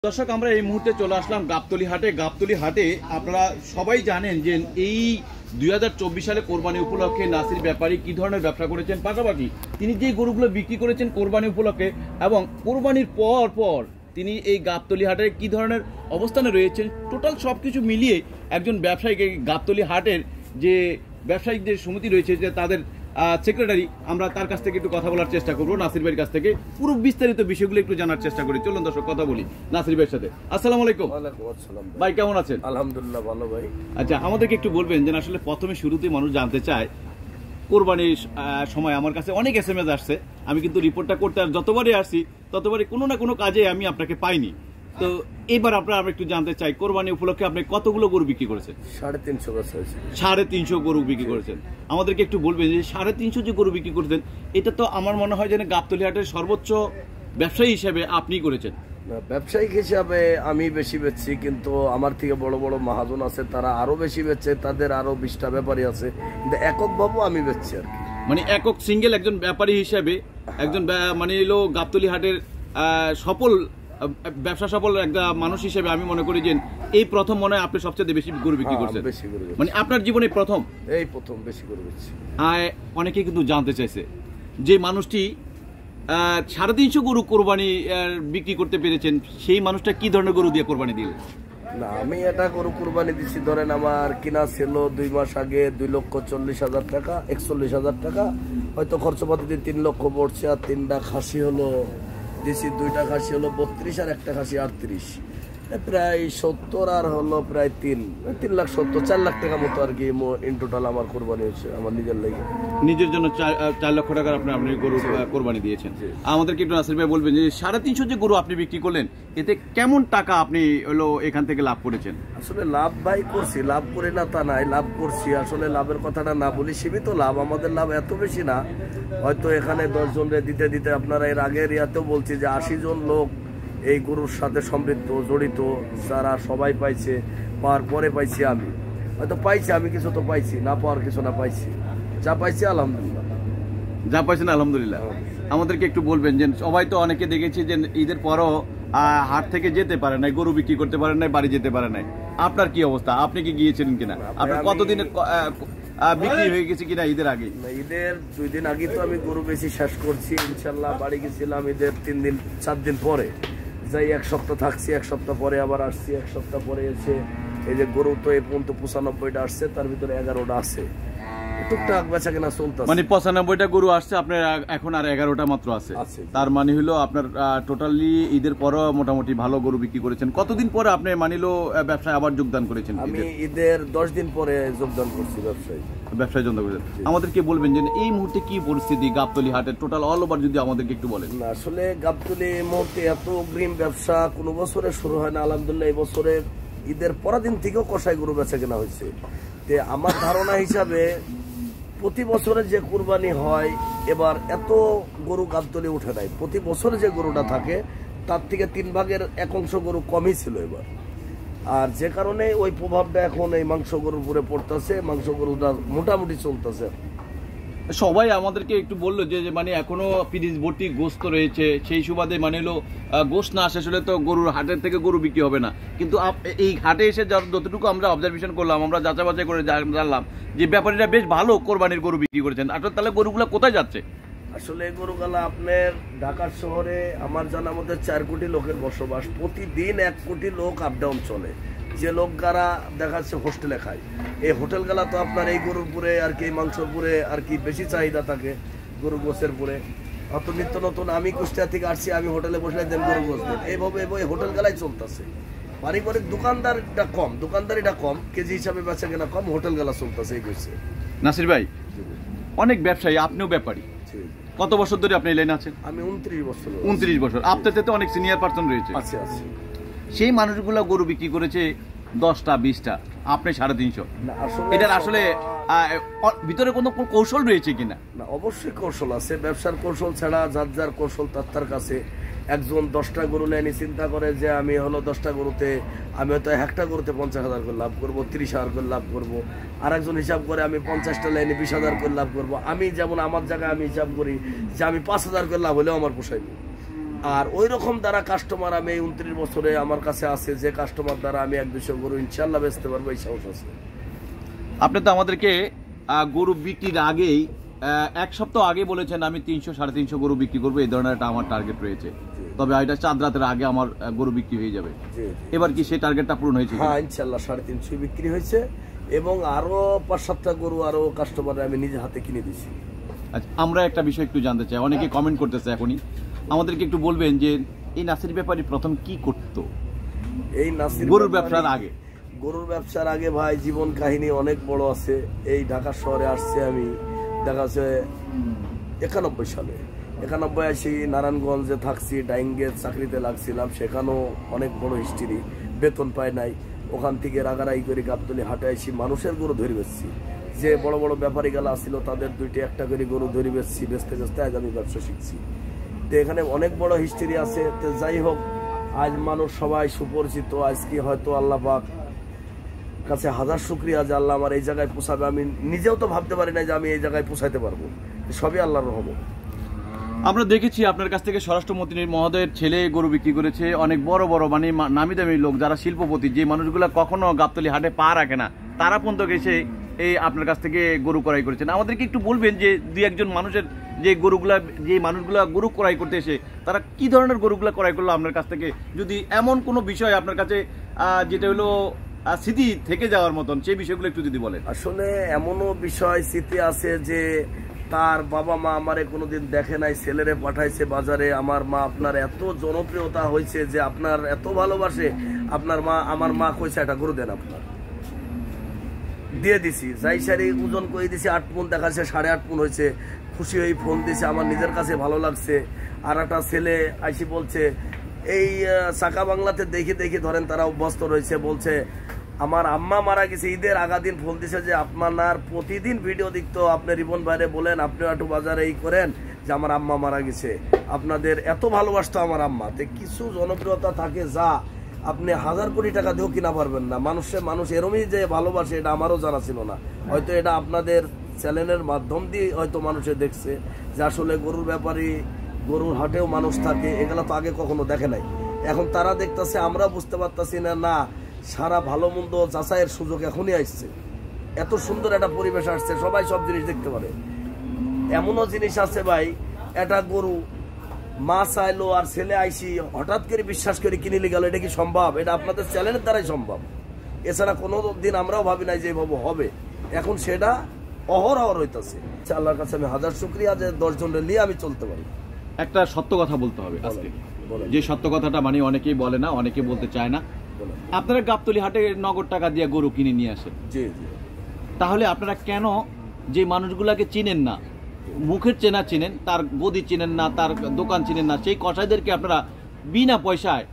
দর্শক আমরা এই মুহূর্তে চলে আসলাম গাবতলী হাটে। গাবতলী হাটে আপনারা সবাই জানেন যে এই 2024 সালে কোরবানি উপলক্ষে নাসির ব্যাপারী কি ধরনের ব্যবসা করেছেন, পাশাপাশি তিনি যে গরুগুলো বিক্রি করেছেন কোরবানি উপলক্ষে এবং কোরবানির পর তিনি এই গাবতলী হাটে কি ধরনের অবস্থানে রয়েছেন, টোটাল সবকিছু মিলিয়ে একজন ব্যবসায়ী গাবতলী হাটের যে ব্যবসায়িকদের সমিতি রয়েছে যে তাদের সেক্রেটারি, আমরা তার কাছ থেকে একটু কথা বলার চেষ্টা করবো, নাসির ভাইয়ের কাছ থেকে পুরো বিস্তারিত বিষয়গুলো একটু জানার চেষ্টা করি। চলুন দর্শক কথা বলি নাসির ভাইয়ের সাথে। আসসালামু আলাইকুম। ওয়ালাইকুম আসসালাম ভাই, কেমন আছেন? আলহামদুলিল্লাহ ভালো ভাই। আচ্ছা, আমাদেরকে একটু বলবেন যে আসলে প্রথমে শুরুতে মানুষ জানতে চায়, কোরবানির সময় আমার কাছে অনেক SMS আসছে, আমি কিন্তু রিপোর্টটা করতে আর যতবারই আসছি ততবারই কোনো না কোনো কাজে আমি আপনাকে পাইনি। তো এবার আমরা একটু জানতে চাই, কোরবানি উপলক্ষে আপনি কতগুলো গরু বিক্রি করেছেন? 350 বছর হয়েছে। 350 গরু বিক্রি করেছেন। আমাদেরকে একটু বলবেন যে 350 যে গরু বিক্রি করেছেন, এটা তো আমার মনে হয় যে গাবতলী হাটের সর্বোচ্চ ব্যবসায়ী হিসেবে আপনি করেছেন। ব্যবসায়িক হিসাবে আমি বেশি বেচছি, কিন্তু আমার থেকে বড় বড় মহাজন আছে, তারা আরো বেশি বেচছে, তাদের আরো 20টা ব্যাপারী আছে, কিন্তু একক ভাবে আমি বেচছি আর কি। মানে একক সিঙ্গেল একজন ব্যাপারী হিসেবে, একজন মানে এলো গাবতলী হাটের সফল ব্যবসা সফল একটা মানুষ হিসেবে আমি মনে করি যে এই প্রথম মনে হয় আপনি সবচেয়ে বেশি গরু বিক্রি করছেন। মানে আপনার জীবনে প্রথম বেশি গরু বেচছি। অনেকে কিন্তু জানতে চাইছে যে মানুষটি 350 গরু কোরবানি বিক্রি করতে পেরেছেন, সেই মানুষটা কি ধরনের গরু দিয়ে কোরবানি দিলেন? না, আমি এটা গরু কোরবানি দিচ্ছি, ধরেন আমার কিনা ছিল 2 মাস আগে 2,40,000 টাকা, 41,000 টাকা, হয়তো খরচপাতি দিয়ে 3 লক্ষ পড়ছে। আর 3টা খাসি হলো দিছি, 2টা খাসি হলো 32 আর একটা খাসি 38, প্রায় 70 আর হলো প্রায় 3,70,000 4 লাখ টাকা মতো আর কি ইন টোটাল আমার কোরবানি হচ্ছে আমার নিজের লাগে। নিজের জন্য 4 লক্ষ টাকার আপনি গরু কোরবানি দিয়েছেন। আমাদেরকে একটু নাসির ভাই বলবেন যে 350 যে গরু আপনি বিক্রি করলেন, এতে কেমন টাকা আপনি হলো এখান থেকে লাভ করেছেন? আসলে লাভ ভাই করছি, লাভ করে না তা নাই, লাভ করছি। আসলে লাভের কথাটা না বলি, সীমিত লাভ, আমাদের লাভ এত বেশি না। হয়তো এখানে 10 জনরে দিতে দিতে আপনারা এর আগের ইয়াতেও বলছি যে 80 জন লোক এই গরুর সাথে সমৃদ্ধ জড়িত, যারা সবাই পাইছে, পাওয়ার পরে পাইছি আমি, হয়তো পাইছি আমি কিছু, তো পাইছি না পাওয়ার কিছু না, পাইছি যা পাইছি আলহামদুলিল্লাহ। যা পাইছেন আলহামদুলিল্লাহ। আমাদেরকে একটু বলবেন যে সবাই তো অনেকে দেখেছি যে ঈদের পরও হাট থেকে যেতে পারে নাই, গরু বিক্রি করতে পারেন নাই, বাড়ি যেতে পারে নাই, আপনার কি অবস্থা? আপনি কি গিয়েছিলেন কিনা? আপনার কতদিনের বিক্রি হয়ে গেছে কিনা ঈদের আগে? ঈদের 2 দিন আগে তো আমি গরু বেশি শেষ করছি ইনশাল্লাহ। বাড়ি গেছিলাম ঈদের 3 দিন 4 দিন পরে, যাই 1 সপ্তাহ থাকছি, 1 সপ্তাহ পরে আবার আসছি, 1 সপ্তাহ পরে এসে এই যে গরু তো এই পর্যন্ত 95টা আসছে, তার ভিতরে 11টা আছে, টুকটাক বেচা কেনা চলতেছে। মানে 95টা গরু আসছে, আপনার এখন আর 11টা মাত্র আছে। তার মানে হলো আপনার টোটালি ঈদের পরও মোটামুটি ভালো গরু বিক্রি করেছেন। কতদিন পরে আপনি মানিলো ব্যবসায় আবার যোগদান করেছেন? আমি ঈদের 10 দিন পরে যোগদান করছি ব্যবসায় যোগদান করেছেন। আমাদেরকে বলবেন যে এই মুহূর্তে কি পরিস্থিতি গাবতলী হাটের, টোটাল অল ওভার যদি আমাদেরকে একটু বলেন। না, আসলে গাবতলী এই মুহূর্তে এত অগ্রিম ব্যবসা কোনো বছরে শুরু হয় না, আলহামদুলিল্লাহ এই বছরে ঈদের পরের দিন থেকেও কষাই গরু বেচা কেনা হয়েছে। তে আমার ধারণা হিসাবে প্রতি বছরে যে কুরবানি হয়, এবার এত গরু গাবতলী উঠে নাই। প্রতি বছরে যে গরুটা থাকে তার থেকে 3 ভাগের 1 অংশ গরু কমই ছিল এবার, আর যে কারণে ওই প্রভাবটা এখন এই মাংস গরুর উপরে পড়তেছে, মাংস গরুটা মোটামুটি চলতেছে। সবাই আমাদেরকে একটু বললো যে মানে এখনো পিরিচ ভর্তি গোস্ত রয়েছে, সেই সুবাদে মানে হলো গোস্ত না শেষ হলে তো গরুর হাটের থেকে গরু বিক্রি হবে না। কিন্তু এই হাটে এসে যতটুকু আমরা অবজারভেশন করলাম, আমরা যাচাই বাছাই করে জানলাম যে ব্যাপারীরা বেশ ভালো কোরবানির গরু বিক্রি করেছেন। আসলে তাহলে গরুগুলো কোথায় যাচ্ছে? আসলে গরুগুলা আপনার ঢাকার শহরে আমার জানা মধ্যে 4 কোটি লোকের বসবাস, প্রতিদিন 1 কোটি লোক আপ ডাউন চলে। যে লোক যারা দেখাচ্ছে হোস্টেলে খায়, এই হোটেল গেলা তো আপনার এই গরুর পুরে আর কি মাংসর পুরে আর কি বেশি চাহিদা থাকে, গরু গোছের পুরে। অত নিত্য নতুন আমি কুষ্টিয়া থেকে আসছি, আমি হোটেলে বসলে দেন গরু গোছ দেন, এইভাবে হোটেল গেলাই চলতেছে। পারিবারিক দোকানদারিটা কম, কেজি হিসাবে বেচা কেনা কম, হোটেল গেলা চলতেছে এই গোছে। নাসির ভাই অনেক ব্যবসায়ী, আপনিও ব্যাপারী, কত বছর ধরে আপনি এই লাইনে আছেন? আমি 29 বছর। 29 বছর। আপনার তো অনেক সিনিয়র পার্সন রয়েছে। আছে। সেই মানুষগুলো গরু বিক্রি করেছে 10টা 20টা, আপনি 350। এটার আসলে ভিতরে কোনো কৌশল রয়েছে কিনা? না, অবশ্যই কৌশল আছে। ব্যবসার কৌশল ছাড়া যার কৌশল তার কাছে। একজন 10টা গরু নেয়নি, চিন্তা করে যে আমি হলো 10টা গরুতে আমি হয়তো 1টা গরুতে 50,000 করে লাভ করবো, 30,000 করে লাভ করবো। আর একজন হিসাব করে আমি 50টা লাইনে 20,000 করে লাভ করবো। আমি যেমন আমার জায়গায় আমি হিসাব করি যে আমি 5,000 করে লাভ হলেও আমার পোষাইব। আর ওই রকম দ্বারা কাস্টমার আমি এই 29 বছরে আমার কাছে আছে, যে কাস্টমার দ্বারা আমি 1-200 গরু ইনশাল্লাহ বেচতে পারবো, এই সাহস আছে। আপনি তো আমাদেরকে গরু বিক্রির আগেই 1 সপ্তাহ আগে বলেছেন আমি 300-350 গরু বিক্রি করবো, এই ধরনের একটা আমার টার্গেট রয়েছে, তবে এটা চাঁদ রাতের আগে আমার গরু বিক্রি হয়ে যাবে। এবার কি সেই টার্গেটটা পূরণ হয়েছে? হ্যাঁ ইনশাল্লাহ 350 বিক্রি হয়েছে, এবং আরো 5-7টা গরু আরো কাস্টমার আমি নিজে হাতে কিনে দিছি। আচ্ছা, আমরা একটা বিষয় একটু জানতে চাই, অনেকে কমেন্ট করতেছে এখনই, আমাদেরকে একটু বলবেন যে এই নাসির ব্যাপারী প্রথম কি করতো এই নাসির গরুর ব্যবসার আগে? গরুর ব্যবসার আগে ভাই জীবন কাহিনী অনেক বড় আছে। এই ঢাকা শহরে আসছে আমি দেখা যাচ্ছে 91 সালে, 91 আসি নারায়ণগঞ্জে থাকছি, ডাইঙ্গে চাকরিতে লাগছিলাম, সেখানেও অনেক বড় হিস্ট্রি, বেতন পায় নাই, ওখান থেকে রাগারাই করে গাবতলী হাটে আসি মানুষের গরু ধরে বেচছি, যে বড় বড় ব্যাপারী গেলা আসছিল তাদের 2টা-1টা করে গরু ধরে বেচছি, বেচতে বেচতে আজ আমি ব্যবসা শিখছি। তো এখানে অনেক বড় হিস্ট্রি আছে। তো যাই হোক, আজ মানুষ সবাই সুপরিচিত, আজকে হয়তো আল্লাহ পাক কাছে হাজার শুকরিয়া যে আল্লাহ আমার এই জায়গায় পৌঁছাবে। আমি নিজেও তো ভাবতে পারি না যে আমি এই জায়গায় পৌঁছাইতে পারবো, সবই আল্লাহর রহমত। আমরা দেখেছি আপনার কাছ থেকে স্বরাষ্ট্রমন্ত্রী মহোদয়ের ছেলে গরু বিক্রি করেছে, অনেক বড় বড় মানে নামি দামি লোক যারা শিল্পপতি, যে মানুষগুলো কখনো গাবতলী হাটে পা রাখে না, তারা পর্যন্ত এসে এই আপনার কাছ থেকে গরু ক্রয় করেছেন। আমাদেরকে একটু বলবেন যে 2-1 মানুষের যে গরুগুলা, যে মানুষগুলা গরু ক্রয় করতে এসে তারা কি ধরনের গরুগুলা ক্রয় করলো আপনার কাছ থেকে, যদি এমন কোনো বিষয় আপনার কাছে যেটা হলো স্মৃতি থেকে যাওয়ার মতন, সেই বিষয়গুলো একটু যদি বলেন। আসলে এমনও বিষয় স্মৃতি আছে যে তার বাবা মা আমারে কোনোদিন দেখে নাই, ছেলেরে পাঠাইছে বাজারে, আমার মা আপনার এত জনপ্রিয়তা হয়েছে যে আপনার এত ভালোবাসে, আপনার মা, আমার মা কইছে একটা গরু দেন, আপনার দিয়ে দিছি, যাই সারি ওজন করে দিছি 8 পুন, দেখাচ্ছে 8.5 পুন হয়েছে, খুশি হয়ে ফোন দিছে, আমার নিজের কাছে ভালো লাগছে। আর একটা ছেলে আইসি বলছে, এই চাকা বাংলাতে দেখে দেখে ধরেন তারা অভ্যস্ত রয়েছে, বলছে আমার আম্মা মারা গেছে, ঈদের আগা দিন ফোন দিছে যে আপনার প্রতিদিন ভিডিও দেখতো, আপনি রিবন বাইরে বলেন, আপনি একটু বাজারে এই করেন যে আমার আম্মা মারা গেছে, আপনাদের এত ভালোবাসতো আমার আম্মা। তো কিছু জনপ্রিয়তা থাকে যা আপনি 1000 কোটি টাকা দিয়েও কিনা পারবেন না। মানুষ এরমই যে ভালোবাসে এটা আমারও জানা ছিল না, হয়তো এটা আপনাদের চ্যানেলের মাধ্যম দিয়ে হয়তো মানুষে দেখছে যে আসলে গরুর ব্যাপারী, গরুর হাটেও মানুষ থাকে, এগুলো তো আগে কখনো দেখে নাই। এখন তারা দেখতেছে, আমরা বুঝতে পারতাছি না, না সারা ভালো মন্দ যাচাইয়ের সুযোগ এখনই আসছে, এত সুন্দর একটা পরিবেশ আসছে, সবাই সব জিনিস দেখতে পারে। এমনও জিনিস আছে ভাই, একটা গরু মা চাইলো আর ছেলে আইসি হঠাৎ করে বিশ্বাস করে কিনে গেল, এটা কি সম্ভব? এটা আপনাদের চ্যানেলের দ্বারাই সম্ভব, এছাড়া কোনো দিন আমরাও ভাবি নাই যে এভাবে হবে। এখন সেটা অহরহ হইতেছে। আল্লাহর কাছে আমি হাজার শুকরিয়া যে 10 জনের নিয়ে আমি চলতে পারি। একটা সত্য কথা বলতে হবে আজকে, যে সত্য কথাটা মানে অনেকেই বলে না, অনেকে বলতে চায় না। আপনারা গাবতলী হাটে নগদ টাকা দিয়ে গরু কিনে নিয়ে আসেন, জি জি, তাহলে আপনারা কেন যে মানুষগুলাকে চিনেন না, মুখের চেনা চিনেন, তার গদি চিনেন না, তার দোকান চিনেন না, সেই কসাইদেরকে আপনারা বিনা পয়সায়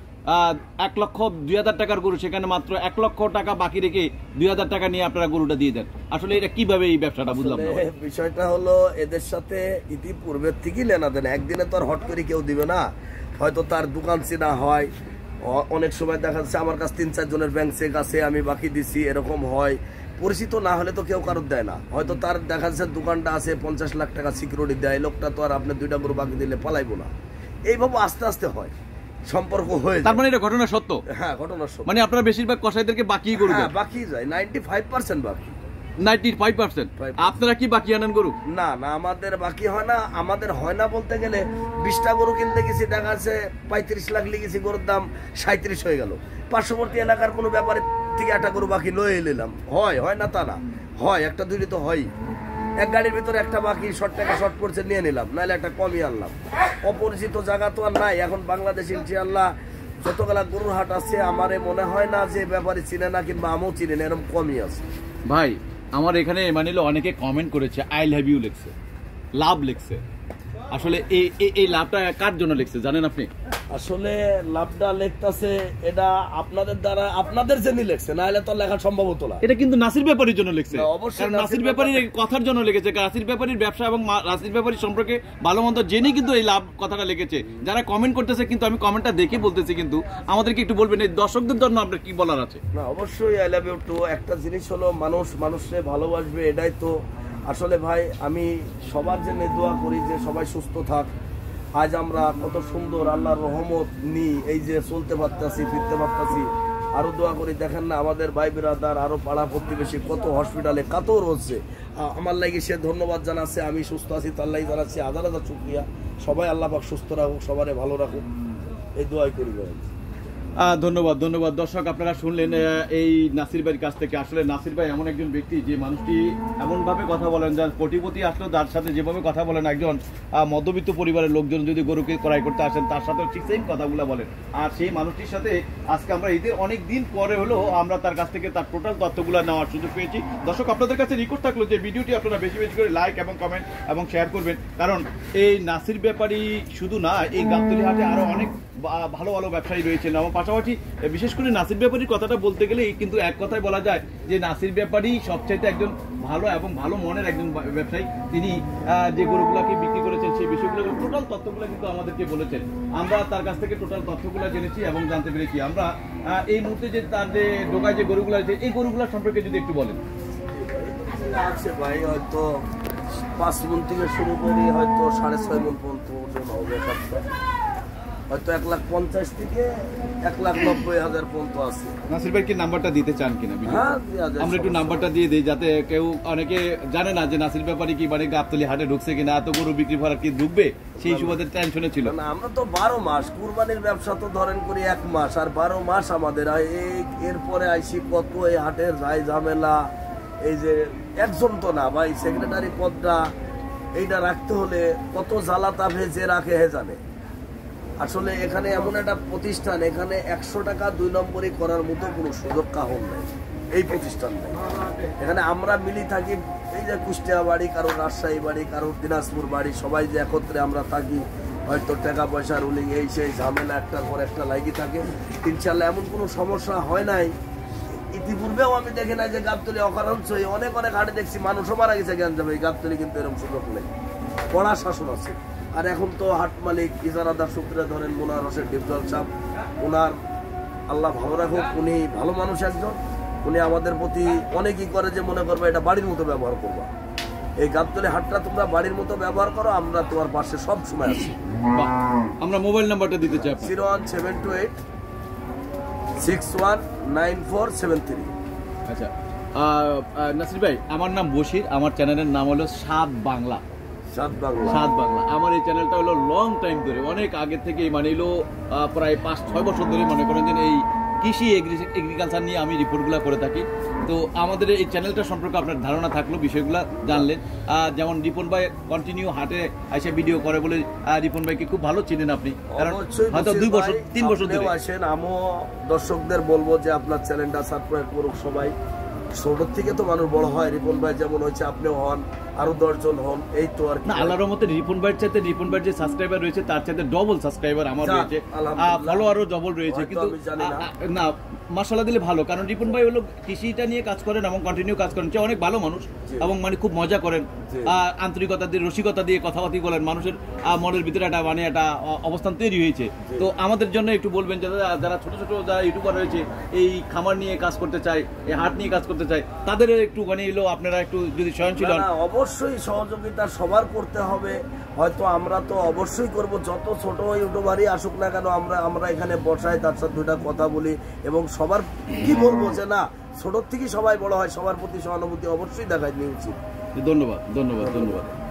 1,02,000 টাকার গরু, সেখানে মাত্র 1 লক্ষ টাকা বাকি রেখে 2,000 টাকা নিয়ে আপনারা গরুটা দিয়ে দেন? আসলে এটা কিভাবে এই ব্যবসাটা বুঝলাম না। বিষয়টা হলো এদের সাথে ইতিপূর্বের থেকেই লেনা দেন, একদিনে তো আর হট করে কেউ দিবে না, হয়তো তার দোকান চেনা হয়, অনেক সময় দেখা যাচ্ছে আমার কাছে 3-4 জনের ব্যাংক চেক আছে, আমি বাকি দিছি, এরকম হয়। পরিচিত না হলে তো কেউ কারোর দেয় না, হয়তো তার দেখা যাচ্ছে দোকানটা আছে 50 লাখ টাকা সিকিউরিটি দেয়, লোকটা তো আর আপনি 2টা গরু বাকি দিলে পালাইবো না, এইভাবে আস্তে আস্তে হয় সম্পর্ক হয়ে। তার মানে এটা ঘটনা সত্য? হ্যাঁ ঘটনা সত্য। মানে আপনারা বেশিরভাগ কসাইদেরকে বাকি গরু দেন? বাকি যায় 95% বাকি। 95%? আপনারা কি বাকি আনেন গরু? না না, আমাদের বাকি হয় না। আমাদের হয় না বলতে গেলে 20টা গরু কিনতে গেছি, দেখা যাচ্ছে 35 লাখ লিখেছি, গরুর দাম 37 হয়ে গেল। পার্শ্ববর্তী এলাকার কোনো ব্যাপারে থেকে একটা গরু বাকি লয়ে নিলাম, হয় না তা না, হয় 1-2টি তো হয়। এক গাড়ির ভিতরে একটা বাকি শর্ট টাকা শর্ট পড়ছে নিয়ে নিলাম, নাহলে একটা কমই আনলাম। অপরিচিত জায়গা তো আর নাই এখন বাংলাদেশে, ইনশাআল্লাহ যতগুলা গরুর হাট আছে আমারে মনে হয় না যে ব্যাপারে চিনে না, কিংবা আমিও চিনি না, এরকম কমই আছে। ভাই আমার এখানে মানে অনেকে কমেন্ট করেছে, আই লাভ ইউ লিখছে, লাভ লিখছে, আসলে এই লাভটা কার জন্য লিখছে জানেন আপনি? আসলে লাভটা লেখতেছে এটা আপনাদের দ্বারা, আপনাদের জন্য লেখছে, না হলে তো লেখা সম্ভব হতো না। এটা কিন্তু নাসির ব্যাপারীর জন্য লিখছে, অবশ্যই নাসির ব্যাপারীর কথার জন্য লিখেছে। নাসির ব্যাপারীর ব্যবসা এবং নাসির ব্যাপারীর সম্পর্কে ভালো মন্দ জেনে কিন্তু এই লাভ কথাটা লিখেছে। যারা কমেন্ট করতেছে, কিন্তু আমি কমেন্টটা দেখে বলতেছি, কিন্তু আমাদেরকে একটু বলবেন এই দর্শকদের জন্য আপনার কি বলার আছে? না অবশ্যই আই লাভ ইউ টু। একটা জিনিস হলো মানুষকে ভালোবাসবে, এটাই তো আসলে ভাই। আমি সবার জন্য দোয়া করি যে সবাই সুস্থ থাক, আজ আমরা কত সুন্দর আল্লাহর রহমত নি এই যে চলতে পারতাছি, ফিরতে পারতাছি। আরো দোয়া করি, দেখেন না আমাদের ভাই বিরাদার আরো পাড়া প্রতিবেশী কত হসপিটালে কাতর হচ্ছে। আমার লাগি সে ধন্যবাদ জানাচ্ছে, আমি সুস্থ আছি তার লাগি জানাচ্ছি হাজার হাজার শুকরিয়া। সবাই আল্লাহ পাক সুস্থ রাখুক, সবারে ভালো রাখুক, এই দোয়াই করি। ধন্যবাদ ধন্যবাদ। দর্শক আপনারা শুনলেন এই নাসির ভাইয়ের কাছ থেকে। আসলে নাসির ভাই এমন একজন ব্যক্তি যে মানুষটি এমনভাবে কথা বলেন, যার কোটিপতি আসলেও তার সাথে যেভাবে কথা বলেন, একজন মধ্যবিত্ত পরিবারের লোকজন যদি গরুকে ক্রয় করতে আসেন তার সাথেও ঠিক সেম কথাগুলো বলেন। আর সেই মানুষটির সাথে আজকে আমরা ঈদের অনেক দিন পরে হলেও আমরা তার কাছ থেকে তার টোটাল তথ্যগুলো নেওয়ার সুযোগ পেয়েছি। দর্শক আপনাদের কাছে রিকোয়েস্ট থাকলো যে ভিডিওটি আপনারা বেশি বেশি করে লাইক এবং কমেন্ট এবং শেয়ার করবেন, কারণ এই নাসির ব্যাপারী শুধু না, এই গাবতলী হাটে আরো অনেক ভালো ভালো ব্যবসায়ী রয়েছেন। এবং পাশাপাশি বিশেষ করে নাসির ব্যাপারীর কথাটা বলতে গেলে কিন্তু এক কথায় বলা যায় যে নাসির ব্যাপারী সবচাইতে একজন ভালো এবং ভালো মনের একজন ব্যবসায়ী। তিনি যে গরুগুলাকে বিক্রি করেছেন সেই বিষয়গুলো টোটাল তথ্যগুলো কিন্তু আমাদেরকে বলেছেন। আমরা তার কাছ থেকে টোটাল তথ্যগুলো জেনেছি এবং জানতে পেরেছি। আমরা এই মুহূর্তে যে তার যে ডোকায় যে গরুগুলো আছে এই গরুগুলো সম্পর্কে যদি একটু বলেন। আছে ভাই, হয়তো 5 মণ থেকে শুরু করি, হয়তো 6.5 মণ পর্যন্ত ওজন হবে। হয়তো 1,50,000 থেকে 1,90,000 পর্যন্ত আছে। নাসির ভাই কি নাম্বারটা দিতে চান কিনা? আমরা একটু নাম্বারটা দিয়ে দিই, যাতে কেউ অনেকে জানে না যে নাসির ব্যাপারী কি মানে গাবতলী হাটে ঢুকছে কিনা, এত গরু বিক্রি করার কি ঢুকবে সেই সুবাদের টেনশনে ছিল। না, আমরা তো 12 মাস কুরবানির ব্যবসা তো ধরেন করি 1 মাস, আর 12 মাস আমাদের এরপরে আইসি কত এই হাটের রায় ঝামেলা। এই যে একজন তো না ভাই, সেক্রেটারি পদটা এইটা রাখতে হলে কত জ্বালা তাপে যে রাখে হে জানে। আসলে এখানে এমন একটা প্রতিষ্ঠান, এখানে 100 টাকা 2 নম্বরই করার মতো কোনো সুযোগ কাহন নেই, এই প্রতিষ্ঠান নেই। এখানে আমরা মিলি থাকি, এই যে কুষ্টিয়া বাড়ি, কারো রাজশাহী বাড়ি, কারো দিনাজপুর বাড়ি, সবাই যে একত্রে আমরা থাকি, হয়তো টাকা পয়সা রুলিং এই সেই ঝামেলা একটার পর একটা লাগি থাকে। ইনশাল্লাহ এমন কোনো সমস্যা হয় নাই। ইতিপূর্বেও আমি দেখি না যে গাবতলী অকারণস অনেক অনেক হাটে দেখছি মানুষও মারা গেছে জ্ঞান যাবে, এই গাবতলী কিন্তু এরকম সুযোগ নেই, কড়া শাসন আছে। আর এখন তো হাট মালিক ইজারাদার সূত্রে ধরেন মোনার হোসেন ডিপজল সাহেব, ওনার আল্লাহ ভালো রাখুক, উনি ভালো মানুষ একজন। উনি আমাদের প্রতি অনেকই করে যে মনে করবে এটা বাড়ির মতো ব্যবহার করবা, এই গাবতলী হাটটা তোমরা বাড়ির মতো ব্যবহার করো, আমরা তোমার পাশে সব সময় আছি। আমরা মোবাইল নাম্বারটা দিতে চাই 01728 619473। আচ্ছা নাসির ভাই, আমার নাম বশির, আমার চ্যানেলের নাম হলো সাত বাংলা। সাত বাংলা আমার এই চ্যানেলটা হলো লং টাইম ধরে, অনেক আগে থেকে মানে হলো প্রায় 5-6 বছর ধরে মনে করেন যে এই কৃষি এগ্রিকালচার নিয়ে আমি রিপোর্টগুলো করে থাকি। তো আমাদের এই চ্যানেলটা সম্পর্কে আপনার ধারণা থাকলো, বিষয়গুলো জানলেন। যেমন রিপন ভাই কন্টিনিউ হাটে এসে ভিডিও করে বলে রিপন ভাইকে খুব ভালো চিনেন আপনি, কারণ হয়তো 2 বছর 3 বছর ধরে আসেন। আমিও দর্শকদের বলবো যে আপনার চ্যানেলটা সাবস্ক্রাইব করুক সবাই। ছোট থেকে তো মানুষ বড় হয়, রিপন ভাই যেমন হয়েছে আপনিও হন, আরো 10 জন হন, এই তো আর কি। আল্লাহর রহমতে রিপন ভাইয়ের চাইতে রিপন ভাইয়ের যে সাবস্ক্রাইবার রয়েছে তার চাইতে ডবল সাবস্ক্রাইবার আমার রয়েছে, ফলোয়ারও ডবল রয়েছে। কিন্তু না মাশাআল্লাহ দিলে ভালো, কারণ রিপন ভাই হলো কৃষিটা নিয়ে কাজ করেন এবং কন্টিনিউ কাজ করেন, অনেক ভালো মানুষ এবং মানে খুব মজা করেন, আন্তরিকতা দিয়ে রসিকতা দিয়ে কথাবার্তা বলেন, মানুষের মনের ভিতরে একটা মানে একটা অবস্থান তৈরি হয়েছে। তো আমাদের জন্য একটু বলবেন যারা ছোট ছোট যারা ইউটিউবার রয়েছে, এই খামার নিয়ে কাজ করতে চায়, এই হাট নিয়ে কাজ করতে চায়, তাদের একটু মানে এলো আপনারা একটু যদি সহনশীল হন। অবশ্যই সহযোগিতা সবার করতে হবে, হয়তো আমরা তো অবশ্যই করব, যত ছোট ইউটিউবারই আসুক না কেন আমরা এখানে বসাই, তার সাথে 2টা কথা বলি এবং সবার কি বলবো যে না ছোট থেকে সবাই বড় হয়, সবার প্রতি সহানুভূতি অবশ্যই দেখাই নিয়ে উচিত। ধন্যবাদ ধন্যবাদ ধন্যবাদ।